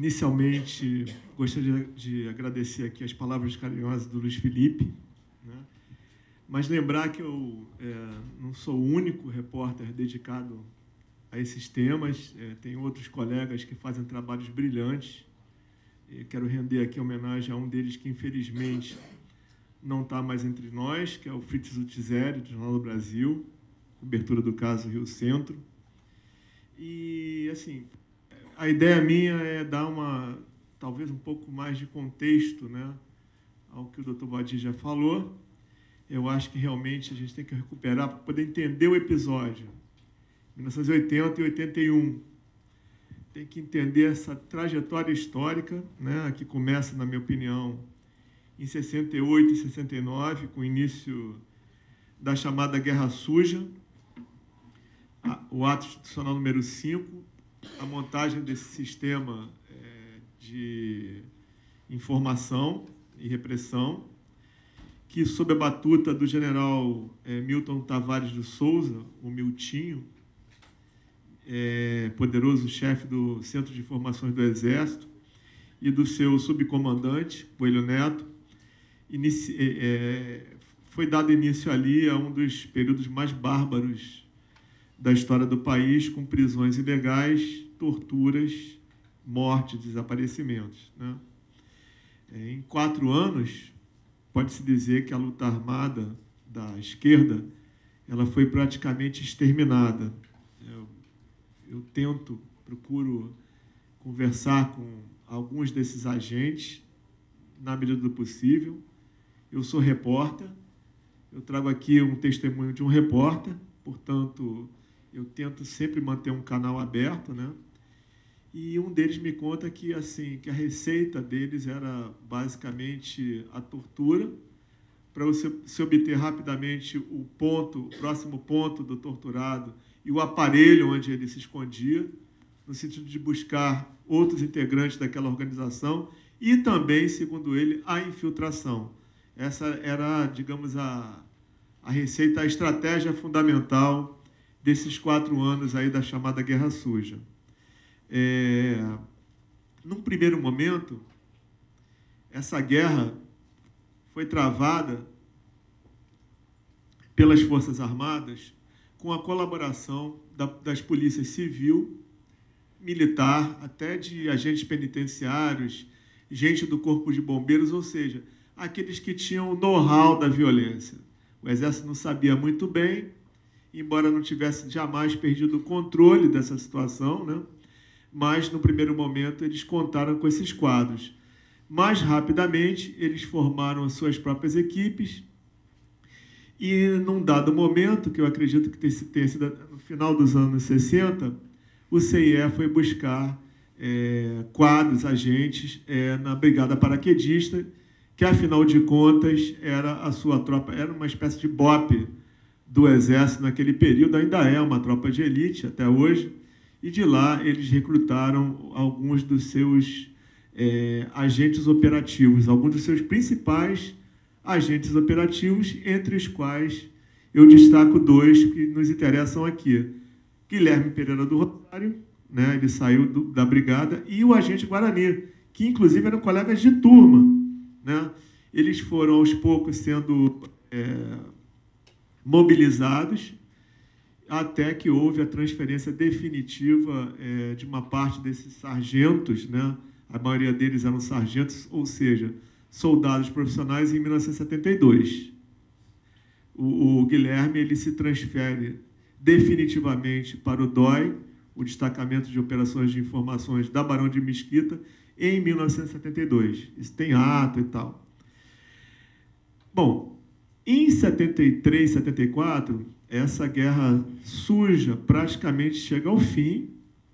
Inicialmente, gostaria de agradecer aqui as palavras carinhosas do Luiz Felipe, né? Mas lembrar que eu não sou o único repórter dedicado a esses temas, tem outros colegas que fazem trabalhos brilhantes. E quero render aqui homenagem a um deles que, infelizmente, não está mais entre nós, que é o Fritz Utizeri, do Jornal do Brasil, cobertura do caso Rio Centro. E, assim, a ideia minha é dar talvez um pouco mais de contexto, né, ao que o Dr. Badir já falou. Eu acho que realmente a gente tem que recuperar para poder entender o episódio. 1980 e 81. Tem que entender essa trajetória histórica, né, que começa, na minha opinião, em 68 e 69, com o início da chamada Guerra Suja, o ato institucional número 5, a montagem desse sistema de informação e repressão, que, sob a batuta do general Milton Tavares de Souza, o Miltinho, poderoso chefe do Centro de Informações do Exército, e do seu subcomandante, Coelho Neto, foi dado início ali a um dos períodos mais bárbaros da história do país, com prisões ilegais, torturas, mortes, desaparecimentos, né? Em 4 anos, pode-se dizer que a luta armada da esquerda ela foi praticamente exterminada. Eu procuro conversar com alguns desses agentes, na medida do possível. Eu sou repórter, eu trago aqui um testemunho de um repórter, portanto, eu tento sempre manter um canal aberto, né? E um deles me conta que, assim, que a receita deles era basicamente a tortura, para você se obter rapidamente o próximo ponto do torturado e o aparelho onde ele se escondia, no sentido de buscar outros integrantes daquela organização e também, segundo ele, a infiltração. Essa era, digamos, a receita, a estratégia fundamental desses 4 anos aí da chamada Guerra Suja. Num primeiro momento, essa guerra foi travada pelas Forças Armadas com a colaboração das polícias civil, militar, até de agentes penitenciários, gente do Corpo de Bombeiros, ou seja, aqueles que tinham o know-how da violência. O Exército não sabia muito bem, embora não tivesse jamais perdido o controle dessa situação, né? Mas, no primeiro momento, eles contaram com esses quadros. Mais rapidamente, eles formaram as suas próprias equipes e, num dado momento, que eu acredito que tenha sido no final dos anos 60, o CIE foi buscar quadros, agentes, na Brigada Paraquedista, que, afinal de contas, era a sua tropa, era uma espécie de BOPE do Exército naquele período, ainda é uma tropa de elite até hoje, e de lá eles recrutaram alguns dos seus agentes operativos, alguns dos seus principais agentes operativos, entre os quais eu destaco 2 que nos interessam aqui. Guilherme Pereira do Rosário, né, ele saiu da brigada, e o agente Guarani, que inclusive eram colegas de turma, né? Eles foram aos poucos sendo mobilizados, até que houve a transferência definitiva de uma parte desses sargentos, né? A maioria deles eram sargentos, ou seja, soldados profissionais, em 1972. O Guilherme ele se transfere definitivamente para o DOI, o Destacamento de Operações de Informações da Barão de Mesquita, em 1972. Isso tem ato e tal. Bom, em 73, 74, essa guerra suja praticamente chega ao fim.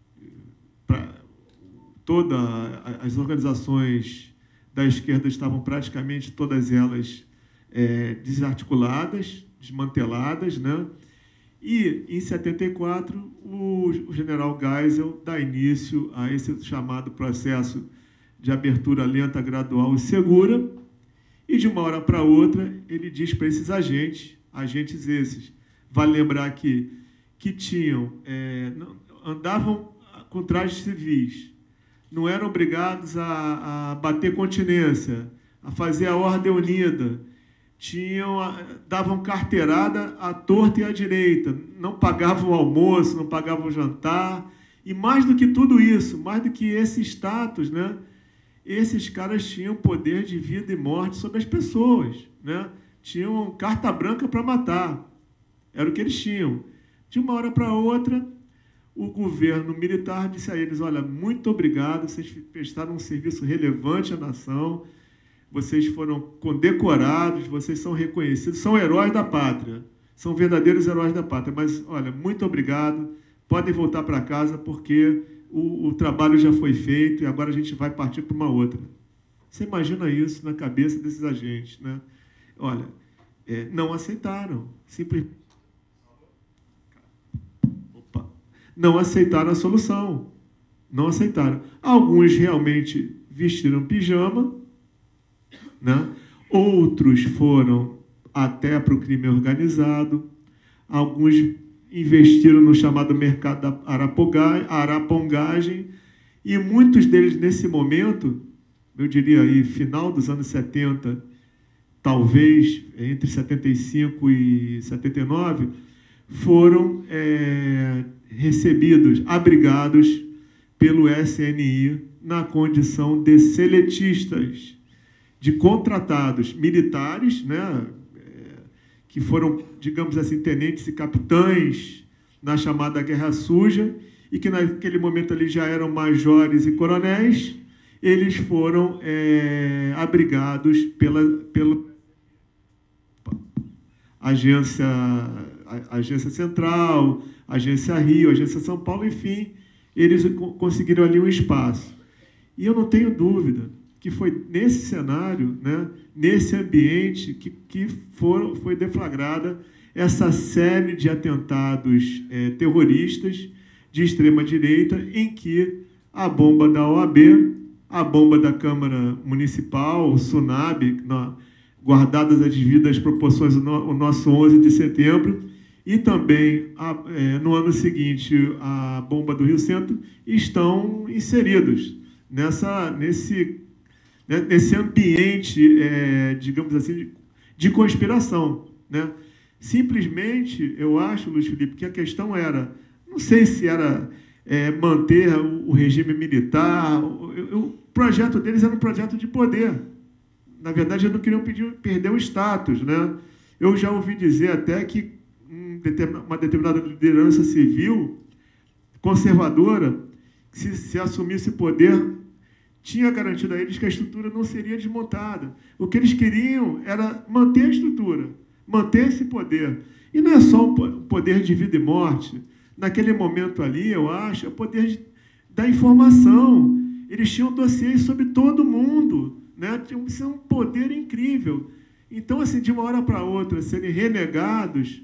Todas as organizações da esquerda estavam praticamente todas elas desarticuladas, desmanteladas, né? E, em 74, o general Geisel dá início a esse chamado processo de abertura lenta, gradual e segura, e, de uma hora para outra, ele diz para esses agentes esses, vale lembrar que tinham, andavam com trajes civis, não eram obrigados a bater continência, a fazer a ordem unida, davam carteirada à torta e à direita, não pagavam o almoço, não pagavam o jantar, e mais do que tudo isso, mais do que esse status, né, esses caras tinham poder de vida e morte sobre as pessoas, né, tinham carta branca para matar, era o que eles tinham. De uma hora para outra, o governo militar disse a eles: olha, muito obrigado, vocês prestaram um serviço relevante à nação, vocês foram condecorados, vocês são reconhecidos, são heróis da pátria, são verdadeiros heróis da pátria, mas, olha, muito obrigado, podem voltar para casa porque o trabalho já foi feito e agora a gente vai partir para uma outra. Você imagina isso na cabeça desses agentes, né? Olha, não aceitaram, simplesmente não aceitaram a solução, não aceitaram. Alguns realmente vestiram pijama, né? Outros foram até para o crime organizado, alguns investiram no chamado mercado da arapongagem, e muitos deles, nesse momento, eu diria aí, final dos anos 70, talvez entre 75 e 79, foram recebidos, abrigados pelo SNI na condição de seletistas, de contratados militares, né, que foram, digamos assim, tenentes e capitães na chamada Guerra Suja, e que naquele momento ali já eram majores e coronéis. Eles foram abrigados pela agência Central, agência Rio, agência São Paulo, enfim, eles conseguiram ali um espaço. E eu não tenho dúvida que foi nesse cenário, né, nesse ambiente, que foi deflagrada essa série de atentados terroristas de extrema-direita, em que a bomba da OAB, a bomba da Câmara Municipal, o SUNAB, guardadas as devidas proporções, o nosso 11 de setembro, e também, no ano seguinte, a bomba do Rio Centro, estão inseridos nesse ambiente, digamos assim, de conspiração, né? Simplesmente, eu acho, Luiz Felipe, que a questão era, não sei se era manter o regime militar, o projeto deles era um projeto de poder. Na verdade, eles não queriam perder o status, né? Eu já ouvi dizer até que uma determinada liderança civil conservadora, se assumisse poder, tinha garantido a eles que a estrutura não seria desmontada. O que eles queriam era manter a estrutura, manter esse poder. E não é só o poder de vida e morte. Naquele momento ali, eu acho, é o poder da informação. Eles tinham dossiês sobre todo mundo, né? Isso é um poder incrível. Então, assim, de uma hora para outra, serem renegados,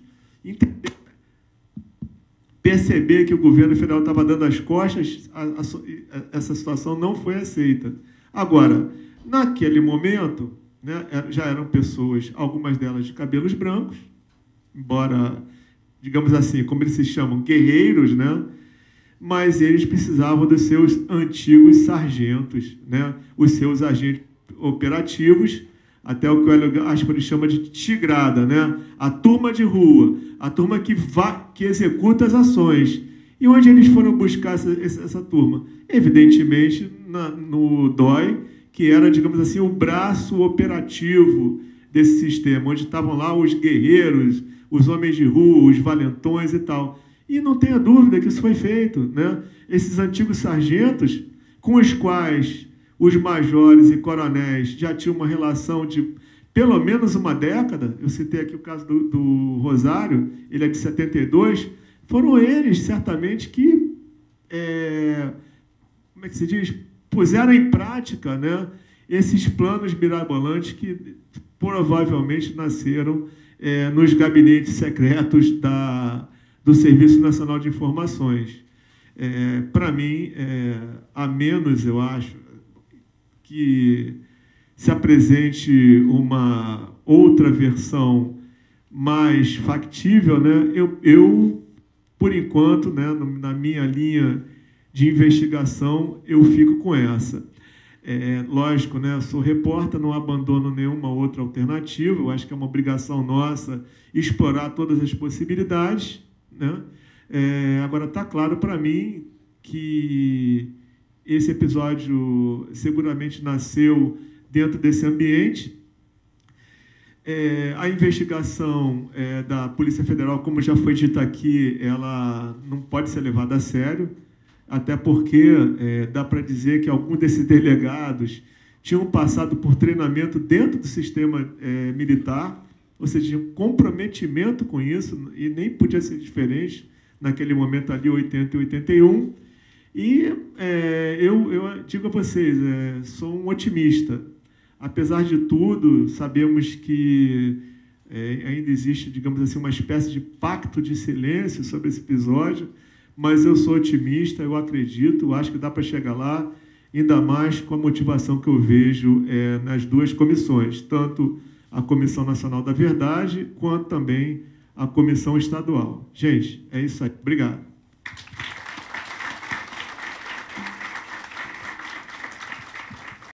perceber que o governo federal estava dando as costas, essa situação não foi aceita. Agora, naquele momento, né, já eram pessoas, algumas delas de cabelos brancos, embora, digamos assim, como eles se chamam, guerreiros, né? Mas eles precisavam dos seus antigos sargentos, né? Os seus agentes operativos, até o que o Hélio Gaspari chama de tigrada, né? A turma de rua, a turma que executa as ações. E onde eles foram buscar essa turma? Evidentemente, no DOI, que era, digamos assim, o braço operativo desse sistema, onde estavam lá os guerreiros, os homens de rua, os valentões e tal. E não tenha dúvida que isso foi feito, né? Esses antigos sargentos, com os quais os majores e coronéis já tinham uma relação de pelo menos uma década, eu citei aqui o caso do Rosário, ele é de 72, foram eles, certamente, que, como é que se diz, puseram em prática, né, esses planos mirabolantes que provavelmente nasceram nos gabinetes secretos do Serviço Nacional de Informações. Para mim, a menos, eu acho, que se apresente uma outra versão mais factível, né? Eu por enquanto, né, na minha linha de investigação, eu fico com essa. Lógico, né? Eu sou repórter, não abandono nenhuma outra alternativa, eu acho que é uma obrigação nossa explorar todas as possibilidades, né? Agora, está claro para mim que esse episódio seguramente nasceu dentro desse ambiente. A investigação da Polícia Federal, como já foi dito aqui, ela não pode ser levada a sério, até porque dá para dizer que alguns desses delegados tinham passado por treinamento dentro do sistema militar, ou seja, tinham comprometimento com isso, e nem podia ser diferente naquele momento ali, 80 e 81. E eu digo a vocês, sou um otimista. Apesar de tudo, sabemos que ainda existe, digamos assim, uma espécie de pacto de silêncio sobre esse episódio, mas eu sou otimista, eu acredito, acho que dá para chegar lá, ainda mais com a motivação que eu vejo nas duas comissões, tanto a Comissão Nacional da Verdade, quanto também a Comissão Estadual. Gente, é isso aí. Obrigado.